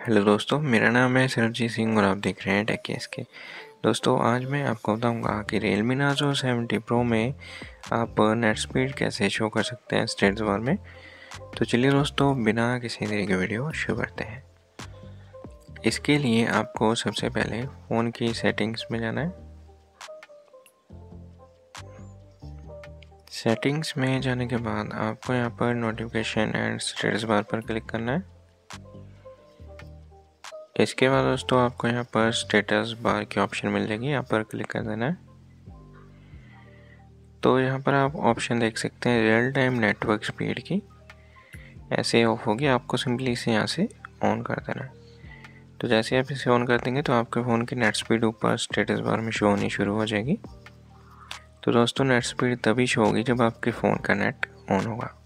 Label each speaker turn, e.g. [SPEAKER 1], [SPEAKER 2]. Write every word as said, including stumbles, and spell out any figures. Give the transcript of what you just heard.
[SPEAKER 1] Hello दोस्तों, मेरा नाम है सरबजीत सिंह और आप देख रहे हैं टेक केस के। दोस्तों आज मैं आपको बताऊंगा कि Realme Nazo सेवेंटी प्रो में आप नेट स्पीड कैसे शो कर सकते हैं स्टेटस बार में। तो चलिए दोस्तों, बिना किसी देरी के वीडियो शुरू करते हैं। इसके लिए आपको सबसे पहले फ़ोन की सेटिंग्स में जाना है। सेटिंग्स में जाने के बाद आपको यहाँ पर नोटिफिकेशन एंड स्टेटस बार पर क्लिक करना है। इसके बाद दोस्तों आपको यहाँ पर स्टेटस बार की ऑप्शन मिल जाएगी, यहाँ पर क्लिक कर देना है। तो यहाँ पर आप ऑप्शन देख सकते हैं रियल टाइम नेटवर्क स्पीड की, ऐसे ऑफ होगी। आपको सिंपली इसे यहाँ से ऑन कर देना है। तो जैसे आप इसे ऑन कर देंगे तो आपके फ़ोन की नेट स्पीड ऊपर स्टेटस बार में शो होनी शुरू हो जाएगी। तो दोस्तों नेट स्पीड तभी शो होगी जब आपके फ़ोन का नेट ऑन होगा।